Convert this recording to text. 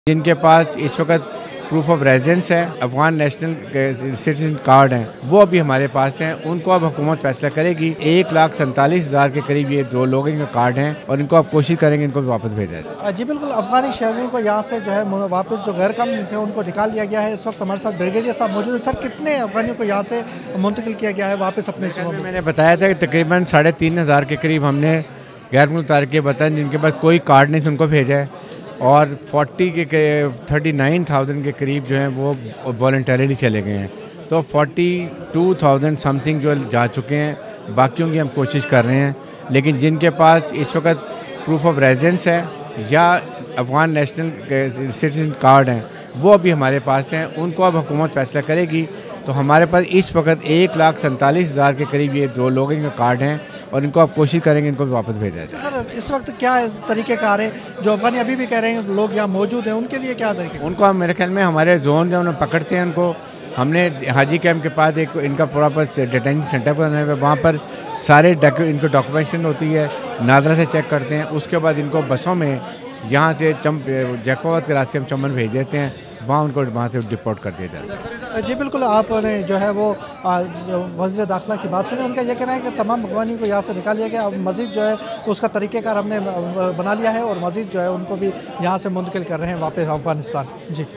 जिनके पास इस वक्त प्रूफ ऑफ रेजिडेंस है, अफगान नेशनल सिटीजन कार्ड हैं, वो अभी हमारे पास हैं। उनको अब हुकूमत फैसला करेगी। 1,47,000 के करीब ये 2 लोग इनका कार्ड हैं और इनको अब कोशिश करेंगे इनको भी वापस भेजा जाए। जी बिल्कुल, अफगानी शहरियों को यहाँ से जो है वापस जो गैर कानूनी थे उनको निकाल दिया गया है। इस वक्त हमारे साथ ब्रिगेडियर साहब मौजूद है। सर, कितने अफगानियों को यहाँ से मुंतकिल किया गया है वापस अपने? मैंने बताया था कि तकरीबन 3,500 के करीब हमने गैर मुल्क तारक बताए जिनके पास कोई कार्ड नहीं था, उनको भेजा है। और 39,000 के करीब जो हैं वो वॉलंटरीली चले गए हैं। तो 42,000 समथिंग जो जा चुके हैं। बाकियों की हम कोशिश कर रहे हैं, लेकिन जिनके पास इस वक्त प्रूफ ऑफ रेजिडेंस है या अफगान नेशनल सिटीजन कार्ड हैं, वो अभी हमारे पास हैं। उनको अब हुकूमत फैसला करेगी। तो हमारे पास इस वक्त 1,47,000 के करीब ये 2 लोग इनका कार्ड हैं और इनको अब कोशिश करेंगे इनको भी वापस भेजा जाए। सर, इस वक्त क्या तरीक़ेकार है? जो अफगानी अभी भी कह रहे हैं लोग यहाँ मौजूद हैं, उनके लिए क्या तरीके? उनको मेरे ख्याल में हमारे जोन जो उन्हें पकड़ते हैं, उनको हमने हाजी कैंप के पास एक इनका प्रॉपर डिटेंशन सेंटर बनाया हुआ है। वहाँ पर सारे इनको डॉक्यूमेंटेशन होती है, नादरा से चेक करते हैं। उसके बाद इनको बसों में यहाँ से जैकोबाद के रास्ते हम चमन भेज देते हैं, वहाँ उनको वहाँ से डिपोर्ट कर दिया जाता है। जी बिल्कुल, आपने जो है वो वज़ीर दाखिला की बात सुनी। उनका यह कहना है कि तमाम अफगानियों को यहाँ से निकाल लिया गया। अब मज़ीद जो है तो उसका तरीक़ेकार हमने बना लिया है और मज़ीद जो है उनको भी यहाँ से मुंतकिल कर रहे हैं वापस अफ़गानिस्तान। जी।